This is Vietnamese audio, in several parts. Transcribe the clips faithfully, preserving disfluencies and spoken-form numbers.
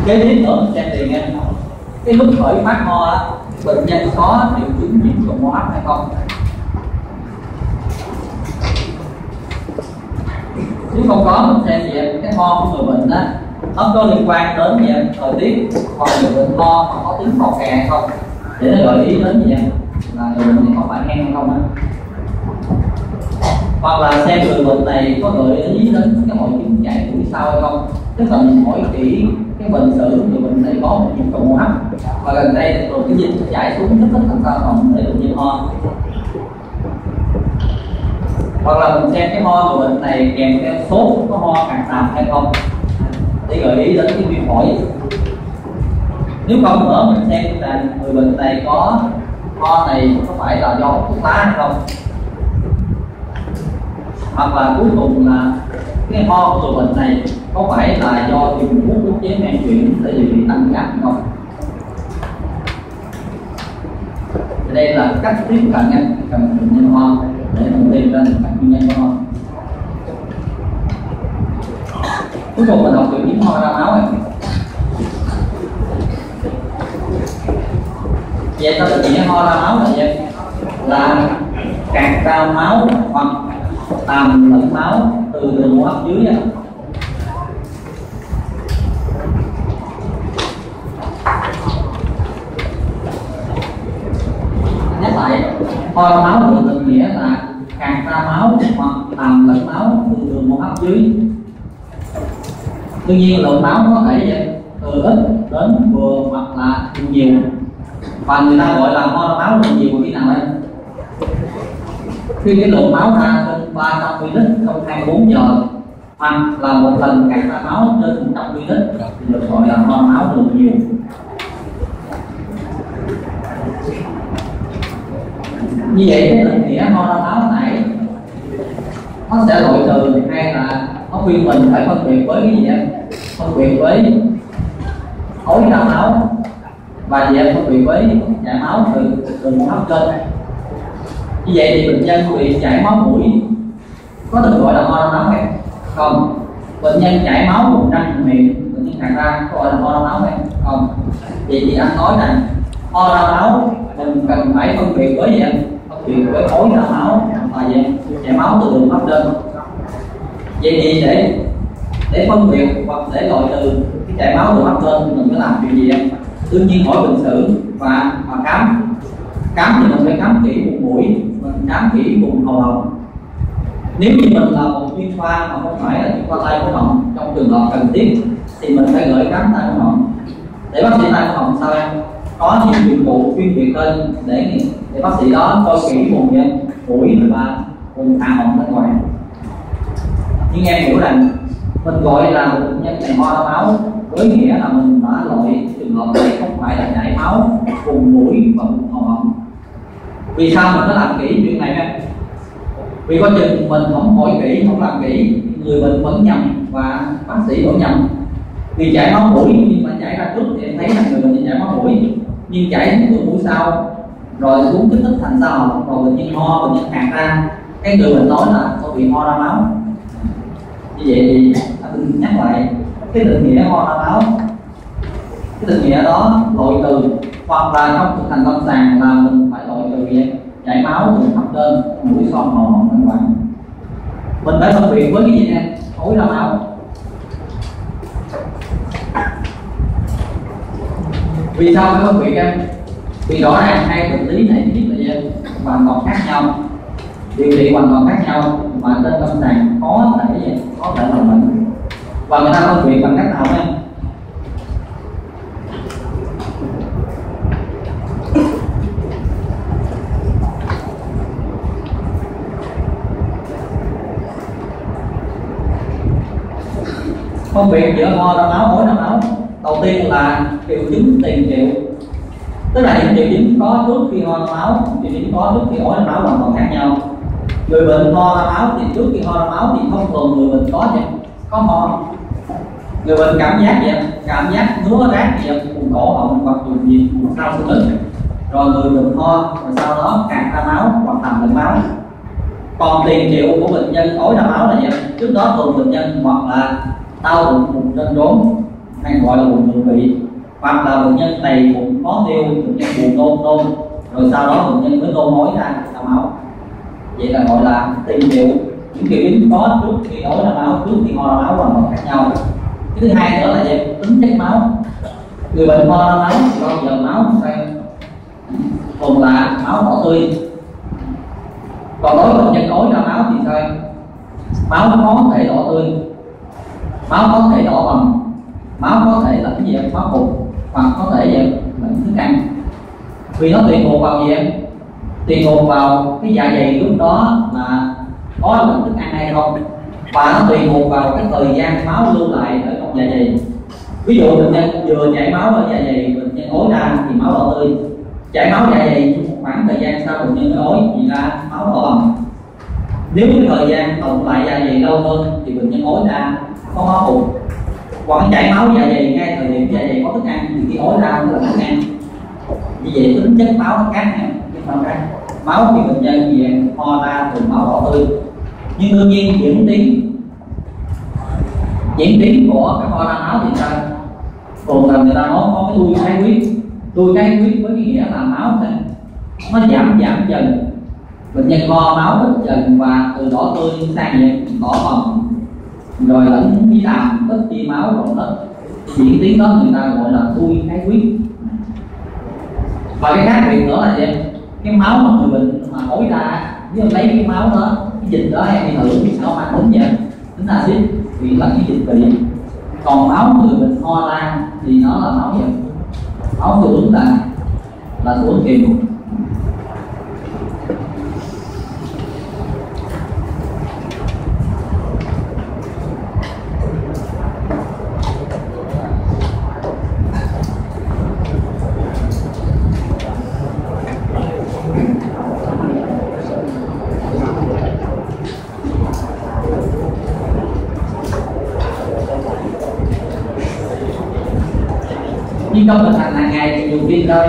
Kế tiếp nữa mình xem tiền nha. Cái lúc khởi phát ho á, bệnh nhân có triệu chứng nhiễm trùng hô hấp hay không? Nếu không có, mình xem gì cái ho của người bệnh á, nó có liên quan đến gì thời tiết, hoặc người bệnh ho mà có tiếng khò khè hay không, để nó gợi ý đến gì là người bệnh này có phải hen hay không á. Hoặc là xem người bệnh này có gợi ý đến cái hội chứng chạy mũi sau hay không, tức là mình hỏi kỹ cái bệnh sử người bệnh này có một nhiễm trùng hô hấp và gần đây rồi cái dịch chảy xuống rất rất thành sao phòng để bệnh nhân ho. Hoặc là mình xem cái ho người bệnh này kèm theo sốt, có ho càng tạm hay không, để gợi ý đến cái viêm phổi. Nếu không nữa mình xem là người bệnh này có ho này có phải là do hút thuốc lá hay không. Hoặc là cuối cùng là cái ho của người bệnh này có phải là do dùng thuốc ức chế men chuyển để điều trị tăng huyết áp hay không. Thì đây là cách tiếp cận nha, cần bệnh nhân ho để mình tìm ra các nguyên nhân của ho. Cuối cùng mình học triệu chứng ho ra máu này. Vậy ta định nghĩa ho ra máu là gì? Là cạc ra máu hoặc tàm lẫn máu từ đường hô hấp dưới á. Nhắc lại, ho ra máu được định nghĩa là cạc ra máu hoặc tàm lẫn máu từ đường hô hấp dưới. Tuy nhiên lượng máu có thể từ ít đến vừa hoặc là nhiều, và người ta gọi là ho ra máu lượng nhiều khi nào đây? Khi cái lượng máu ra trên ba trăm mi li lít trong hai mươi bốn giờ, hoặc là một lần cạc ra máu trên một trăm mi li lít thì được gọi là ho ra máu lượng nhiều. Như vậy cái định nghĩa ho ra máu này nó sẽ loại trừ hay là nó khuyên mình phải phân biệt với cái gì vậy? Phân biệt với ối ra máu và gì phân biệt với chảy máu từ đường hô hấp trên. Như vậy thì bệnh nhân bị chảy máu mũi có được gọi là ho ra máu hay không? Bệnh nhân chảy máu vùng răng miệng, bệnh nhân khạc ra có gọi là ho ra máu hay không? Vậy thì anh nói này, ho ra máu mình cần phải phân biệt với gì? Phân biệt với ối ra máu và gì? Chảy máu từ đường hô hấp trên. Vậy thì để để phân biệt hoặc để loại trừ cái chảy máu từ hô hấp trên mình phải làm chuyện gì em? Đương nhiên hỏi bệnh sử và và khám. Khám thì mình phải khám kỹ vùng mũi, mình khám kỹ vùng hầu họng. Nếu như mình là một chuyên khoa mà không phải là chuyên khoa tai mũi họng, trong trường hợp cần thiết thì mình phải gửi khám tai mũi họng. Để bác sĩ tai mũi họng sao em? Có những dụng cụ chuyên biệt hơn để để bác sĩ đó coi kỹ vùng gì? Mũi và vùng hạ họng bên ngoài. Nhưng em hiểu rằng mình gọi là một bệnh nhân này ho ra máu với nghĩa là mình đã loại trường hợp này không phải là chảy máu vùng mũi và vùng hầu họng. Vì sao mình phải làm kỹ chuyện này em? Vì có chừng mình không hỏi kỹ, không làm kỹ, người bệnh vẫn nhầm và bác sĩ vẫn nhầm. Vì chảy máu mũi nhưng mà chảy ra trước thì em thấy là người bệnh chảy máu mũi, nhưng chảy từ mũi sau rồi xuống kích thích thành sau họng, rồi bệnh nhân ho, bệnh nhân khạc ra, cái người bệnh nói là tôi bị ho ra máu. Như vậy thì anh nhắc lại cái định nghĩa ho ra máu, cái định nghĩa đó loại trừ hoặc là trong thực hành lâm sàng là mình phải loại trừ gì? Chảy máu từ hấp trên mũi son hầu họng bên ngoài. Mình phải phân biệt với cái gì em? Ối ra máu. Vì sao phải phân biệt em? Vì rõ ràng hai bệnh lý này biết là gì? Hoàn toàn khác nhau, điều trị hoàn toàn khác nhau mà trên lâm sàng có thể gì? Có thể là bệnh. Và người ta phân biệt bằng cách nào em? Phân biệt giữa ho ra máu, ối ra máu. Đầu tiên là triệu chứng tiền triệu, tức là những triệu chứng có trước khi ho ra máu, triệu chứng có trước khi ối ra máu hoàn toàn khác nhau. Người bệnh ho ra máu thì trước khi ho ra máu thì thông thường người bệnh có gì? Có ho. Người bệnh cảm giác gì? Cảm giác ngứa rát gì? Vùng cổ họng hoặc vùng gì? Vùng sau xương ức. Rồi người bệnh ho, rồi sau đó cạn ra máu hoặc tầm lên máu. Còn tiền triệu của bệnh nhân ối ra máu là gì? Trước đó thường bệnh nhân hoặc là đau bụng vùng trên rốn, hay gọi là buồn thượng vị, hoặc là bệnh nhân đầy bụng khó tiêu, bệnh nhân buồn nôn nôn rồi sau đó bệnh nhân mới nôn ói ra ra máu. Vậy là gọi là tìm hiểu những triệu chứng có trước khi ói ra máu, trước khi ho ra máu hoàn toàn khác nhau. Cái thứ hai nữa là về tính chất máu. Người bệnh ho ra máu thì bao giờ máu sẽ thường là máu đỏ tươi, còn đối với bệnh nhân ói ra máu thì sao? Máu có thể đỏ tươi, máu có thể đỏ bầm, máu có thể là cái gì em máu cục, hoặc có thể là những thức ăn. Vì nó tùy thuộc vào gì em? Tùy thuộc vào cái dạ dày lúc đó là có lượng thức ăn hay không, và nó tùy thuộc vào cái thời gian máu lưu lại ở trong dạ dày. Ví dụ bệnh nhân vừa chảy máu ở dạ dày, bệnh nhân ói ra thì máu đỏ tươi, chảy máu dạ dày khoảng thời gian sau bệnh nhân mới ói thì ra máu đỏ bầm. Nếu cái thời gian tồn lại dạ dày lâu hơn thì bệnh nhân ói ra có máu cục, hoặc chảy máu dạ dày ngay thời điểm dạ dày có thức ăn thì khi ói ra là thức ăn. Như vậy tính chất máu nó khác nhau, máu khác. Máu thì bệnh nhân gì ho ra từ máu đỏ tươi, nhưng đương nhiên diễn tiến diễn tiến của cái ho ra máu thì sao? Thường là người ta nói có cái đuôi cái huyết, đuôi cái huyết với cái nghĩa là máu này nó giảm giảm dần, bệnh nhân ho máu ít dần và từ đỏ tươi sang gì đỏ bầm rồi lẫn khí đàm ít chi máu còn hết. Diễn tiến đó người ta gọi là đuôi cái huyết. Và cái khác biệt nữa là gì? Cái máu mà người bệnh mà ói ra, nếu lấy cái máu đó, cái dịch đó em đi thử thì nó mang tính vậy, tính axit vì là cái dịch vị. Còn máu người bệnh ho ra thì nó là máu gì? Máu tương ứng là là xuống kiều. Nhưng trong thực hành hàng ngày thì nhiều khi thôi,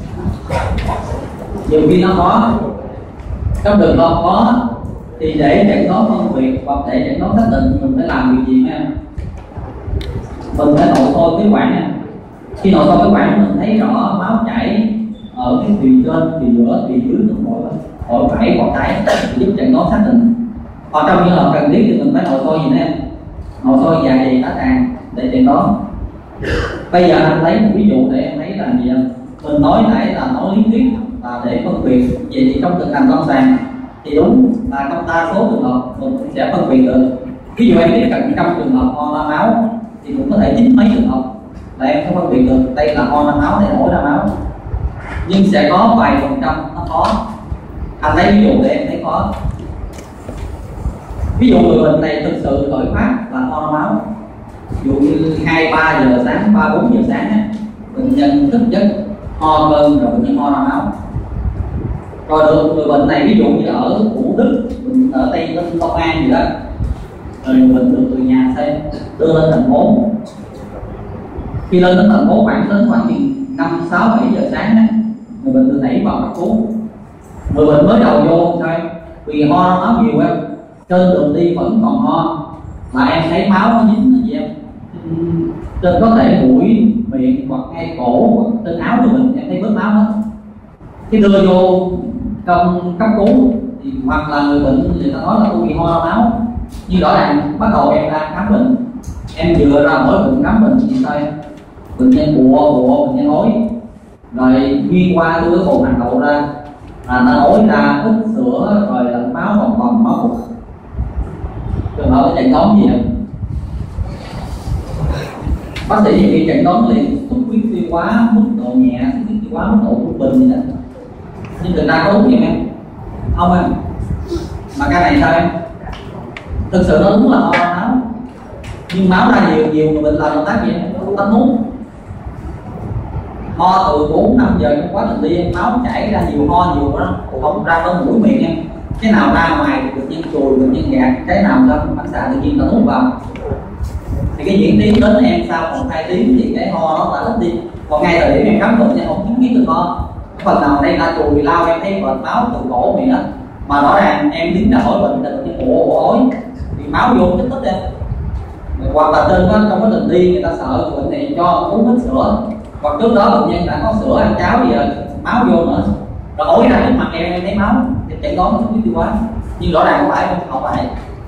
nhiều khi nó có, trong trường hợp có thì để chẩn đoán phân biệt hoặc để chẩn đoán xác định mình phải làm việc gì nha. Mình phải nội soi phế quản nha. Khi nội soi phế quản mình thấy rõ máu chảy ở cái thùy trên, thùy giữa, thùy dưới, nó mỗi mỗi phải hoặc chảy giúp chẩn đoán xác định. Hoặc trong trường hợp cần thiết thì mình phải nội soi gì nè, nội soi dạ dày tá tràng để chẩn đoán. Bây giờ anh lấy một ví dụ để em thấy là gì anh? Mình nói nãy là nói lý thuyết là để phân biệt. Vậy thì trong thực hành lâm sàng thì đúng là trong đa số trường hợp mình sẽ phân biệt được. Ví dụ em tiếp cận trong trường hợp ho ra máu thì cũng có thể chín mấy trường hợp là em sẽ phân biệt được đây là ho ra máu, đây là ói ra máu. Nhưng sẽ có vài phần trăm nó khó. Anh lấy ví dụ để em thấy khó. Ví dụ người bệnh này thực sự khởi phát là ho ra máu, ví dụ như hai ba giờ sáng, ba bốn giờ sáng á, bệnh nhân thức giấc ho cơn rồi bệnh nhân ho ra máu. Rồi được người bệnh này ví dụ như ở Thủ Đức, ở Tây Ninh, Long An gì đó, rồi người bệnh được từ nhà xe đưa lên thành phố. Khi lên đến thành phố khoảng đến khoảng năm sáu bảy giờ sáng á, người bệnh được đẩy vào cấp cứu. Người bệnh mới đầu vô sao em? Vì ho ra máu nhiều em, trên đường đi vẫn còn ho, mà em thấy máu nó dính là gì em? Trên có thể mũi, miệng hoặc ngay cổ hoặc trên áo của mình em thấy vết máu đó. Khi đưa vô trong cấp cứu thì hoặc là người bệnh người ta nói là tôi bị ho ra máu, nhưng rõ ràng bắt đầu em ra khám bệnh, em vừa ra mỗi bệnh khám bệnh thì sao em? Bệnh nhân bùa bùa bệnh nhân ói, rồi xuyên qua đưa cái bồn hàng đậu ra, là nó ói ra ít sữa rồi lẫn máu còn còn máu cục. Trường hợp cái chẩn đoán gì vậy? Bác sĩ khi chẩn đoán liền xuất huyết tiêu hóa mức độ nhẹ, xuất huyết tiêu hóa mức độ trung bình gì đó. Nhưng người ta có đúng vậy em? Không em. Mà cái này sao em? Thực sự nó đúng là ho ra máu, nhưng máu ra nhiều nhiều người bệnh làm động tác gì em? Nó tách nuốt. Ho từ bốn năm giờ trong quá trình đi máu chảy ra nhiều, ho nhiều đó, không ra tới mũi miệng em. Cái nào ra ngoài thì bệnh nhân chùi, bệnh nhân gạt, cái nào ra phản xạ tự nhiên nó nuốt vào. Thì cái diễn tiến đến em sau còn hai tiếng thì cái ho nó đã ít đi. Còn ngay thời điểm em khám bệnh em không chứng kiến được ho. Cái phần nào đây là chùi lao em thấy vệt máu từ cổ miệng đó, mà rõ ràng em đứng ra hỏi bệnh thì bệnh nhân ủa ủa ói vì máu vô kích thích em. hoặc là trên đó, trong quá trình đi người ta sợ bệnh này cho uống hết sữa, hoặc trước đó bệnh nhân đã có sữa ăn cháo gì rồi máu vô nữa, rồi ổi ra trước mặt em em thấy máu thì chẩn đoán xuất huyết tiêu hóa, nhưng rõ ràng không phải không phải.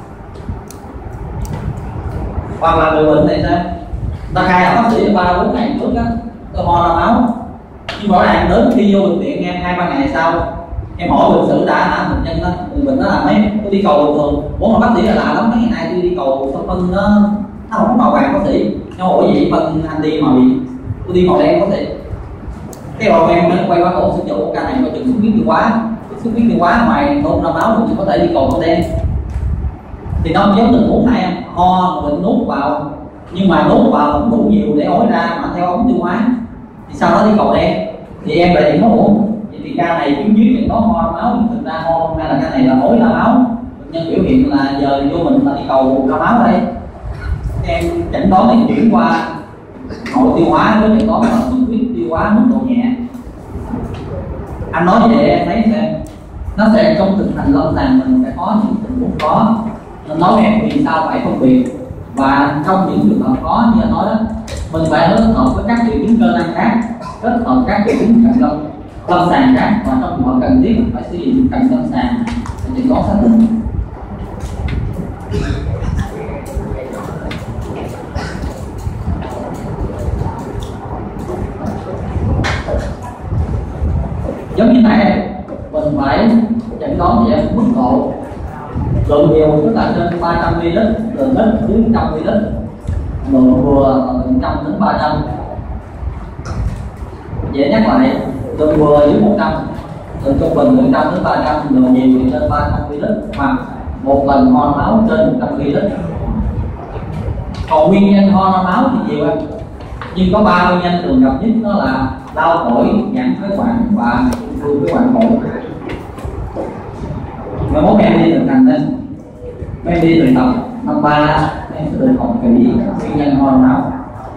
Hoặc là người bệnh này sao ta khai là bác sĩ ba bốn ngày trước á tôi ho ra máu, nhưng rõ ràng đến khi vô bệnh viện em hai ba ngày sau em hỏi bệnh sử đã hả bệnh nhân đó, người bệnh đó là mấy tôi đi cầu bình thường, bố mà bác sĩ là lạ lắm, mấy ngày nay tôi đi cầu sao phân nó nó không có màu vàng bác sĩ, nhưng mà ủa gì phân anh đi màu gì, tôi đi màu đen bác sĩ. Cái rồi em mới quay qua tổ sử dụng ca này có chừng xuất huyết tiêu hóa, xuất huyết tiêu hóa ngoài nôn ra máu thì có thể đi cầu màu đen, thì nó giống tình huống này em ho bệnh nuốt vào, nhưng mà nuốt vào cũng đủ nhiều để ối ra mà theo ống tiêu hóa thì sau đó đi cầu đen thì em lại nó uống. Vậy thì ca này chứng dưới thì có ho máu nhưng thực ra ho hay là ca này là ối ra máu, bệnh nhân biểu hiện là giờ vô mình là đi cầu ra máu đây, em chẩn đoán thì chuyển qua nội tiêu hóa với chẩn đoán là xuất huyết tiêu hóa mức độ nhẹ. Anh nói vậy em thấy xem nó sẽ trong thực hành lâm sàng mình sẽ có những tình huống khó, nên nói em vì sao phải phân biệt, và trong những trường hợp khó như anh nói đó mình phải kết hợp với các triệu chứng cơ năng khác, kết hợp các triệu chứng cận lâm lâm sàng khác, và trong trường hợp cần thiết phải sử dụng cận lâm sàng để chẩn đoán xác định. Giống như này mình phải chẩn đoán về mức độ lượng nhiều, tức là trên ba trăm mi li lít, lượng ít dưới một trăm mi li lít, lượng vừa từ một trăm đến ba trăm. Dễ nhắc lại, lượng vừa dưới một trăm, lượng trung bình từ một trăm đến ba trăm, lượng nhiều thì trên ba trăm mi li lít, hoặc một lần ho máu trên một trăm mi li lít. Còn nguyên nhân ho ra máu thì nhiều em, nhưng có ba nguyên nhân thường gặp nhất, đó là đau phổi, giãn phế quản và ung thư phế quản phổi. Mai mốt em đi thực hành lên, em đi thực tập năm ba em sẽ được học kỹ nguyên nhân ho ra máu.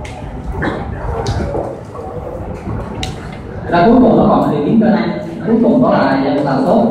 Ra cuối cùng nó còn điều kiến cơ năng, cuối cùng đó là là sốt.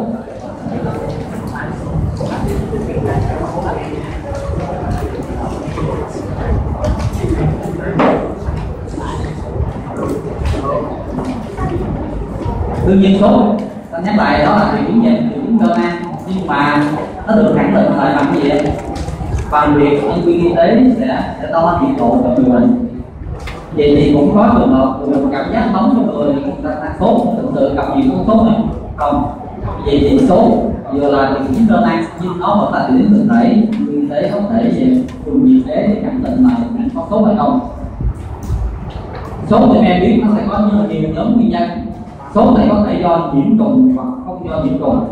Đương nhiên sốt, ta nhắc lại đó là triệu chứng về triệu chứng cơ năng, nhưng mà nó được khẳng định lại bằng cái gì em? Bằng việc nhân viên y tế sẽ sẽ đo nhiệt độ cho người bệnh. Vậy thì cũng có trường hợp người bệnh cảm giác nóng trong người, ta sốt, thực sự gặp gì cũng sốt này không? Vậy thì sốt vừa là triệu chứng cơ năng nhưng nó vẫn là triệu chứng thực thể, nhân viên y tế không thể về dùng nhiệt thế để khẳng định là có sốt hay không. Sốt thì em biết nó sẽ có nhiều nhóm nguyên nhân. Sốt này có thể do nhiễm trùng hoặc không do nhiễm trùng.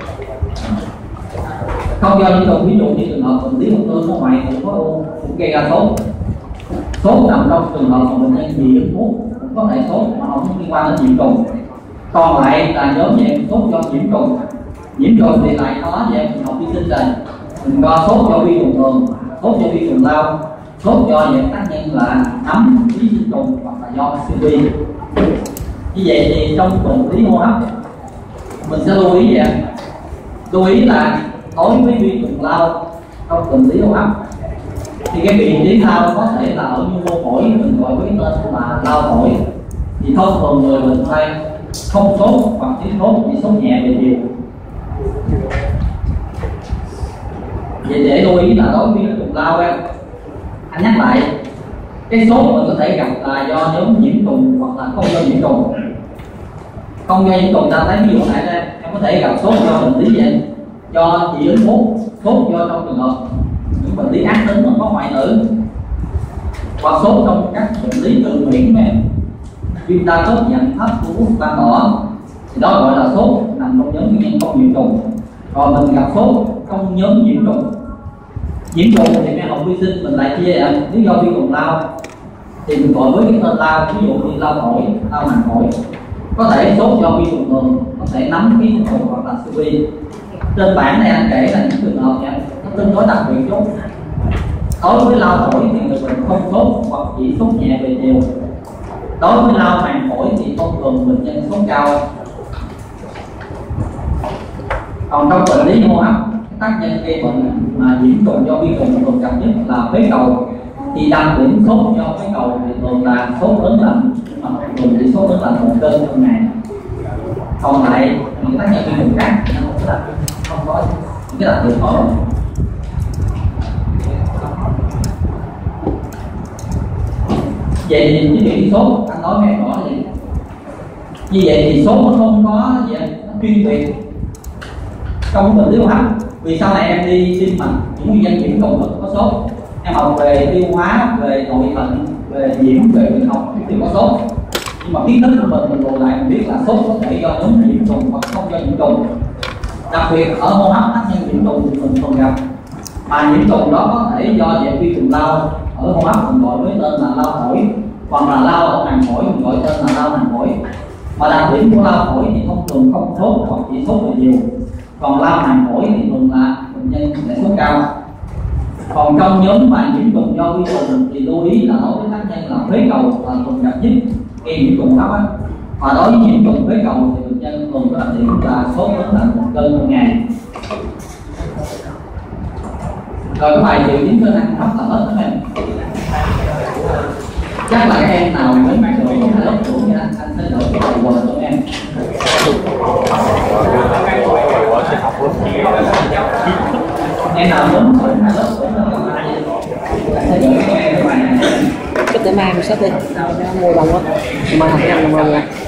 Không do nhiễm trùng, ví dụ như trường hợp bệnh lý ung thư có ngoại cũng có u cũng gây ra sốt. Sốt nằm trong trường hợp mà bệnh nhân dị ứng thuốc cũng có thể sốt mà không liên quan đến nhiễm trùng. Còn lại là nhóm về sốt do nhiễm trùng. Nhiễm trùng thì lại có về học vi sinh rồi. Mình có sốt do vi trùng thường, sốt do vi trùng lao, sốt do những tác nhân là nấm, ký sinh trùng hoặc là do siêu vi. Như vậy thì trong bệnh lý hô hấp mình sẽ lưu ý vậy, lưu ý là đối với vi trùng lao trong bệnh lý hô hấp thì cái vị trí lao có thể là ở nhu mô phổi, mình gọi với tên là lao phổi, thì thông thường người bệnh phải không sốt hoặc chỉ sốt chỉ sốt nhẹ về chiều. Vậy để lưu ý là đối với vi trùng lao em, anh nhắc lại cái sốt mình có thể gặp là do nhóm nhiễm trùng hoặc là không do nhiễm trùng. Không do nhiễm trùng ta thấy ví dụ này đây, em có thể gặp sốt do bệnh lý vậy, do dị ứng thuốc, sốt do trong trường hợp những bệnh lý ác tính mà có ngoại tử, hoặc sốt trong các bệnh lý tự miễn em, viêm đa khớp dạng thấp của ban đỏ, thì đó gọi là sốt nằm trong nhóm nguyên nhân không nhiễm trùng. Rồi mình gặp sốt trong nhóm nhiễm trùng. Nhiễm trùng thì em học vi sinh mình lại chia ra, nếu do vi trùng lao thì mình gọi với cái tên lao, ví dụ như lao phổi, lao màng phổi. Có thể sốt do vi trùng thường, có thể nấm ký sinh trùng hoặc là siêu vi. Trên bảng này anh kể là những trường hợp này nó tương đối đặc biệt chút. Đối với lao phổi thì người bệnh không sốt hoặc chỉ sốt nhẹ về chiều. Đối với lao màng phổi thì thông thường bệnh nhân sốt cao. Còn trong bệnh lý hô hấp, tác nhân gây bệnh mà nhiễm trùng do vi trùng thường gặp nhất là phế cầu, thì đặc điểm sốt do cái cầu thì thường là sốt lớn lạnh, mà thường chỉ sốt lớn lạnh một cơn trong ngày. Còn lại những tác nhân vi khuẩn khác thì nó cũng là không có những cái đặc điểm nổi bật. Vậy thì cái chuyện sốt anh nói nghe rõ là gì? Như vậy thì sốt nó không có gì nó chuyên biệt trong bệnh lý hô hấp. Vì sau này em đi tim mạch những nguyên nhân nhiễm trùng có sốt, em học về tiêu hóa, về nội thận, về nhiễm, về bệnh học thì có sốt. Nhưng mà kiến thức của mình mình bù lại mình biết là sốt có thể do nhóm nhiễm trùng hoặc không do nhiễm trùng. Đặc biệt ở hô hấp tác nhân nhiễm trùng thì mình thường gặp, mà nhiễm trùng đó có thể do dạng vi trùng lao, ở hô hấp mình gọi với tên là lao phổi, hoặc là lao ở màng phổi mình gọi tên là lao màng phổi. Và đặc điểm của lao phổi thì thông thường không sốt hoặc chỉ sốt về nhiều, còn lao màng phổi thì thường là bệnh nhân sẽ sốt cao. Còn trong nhóm mà nhiễm trùng do vi trùng thì lưu ý là đối với tác nhân là phế cầu là thường gặp nhất gây nhiễm trùng hấp á. Và đối với nhiễm trùng phế cầu thì bệnh nhân thường có đặc điểm là sốt lớn là một cơn một ngày. Rồi cái bài triệu chứng cơn ăn hấp là hết các em. Chắc là các em nào mới mắc được cái lớp tuổi nha, anh sẽ đỡ cái bài quần cho em. Em nào muốn hỏi hai lớp tuổi là anh sẽ đỡ các em cái bài này. Cái tới mai mình sắp đi, mua bằng quá, mai học năm năm rồi.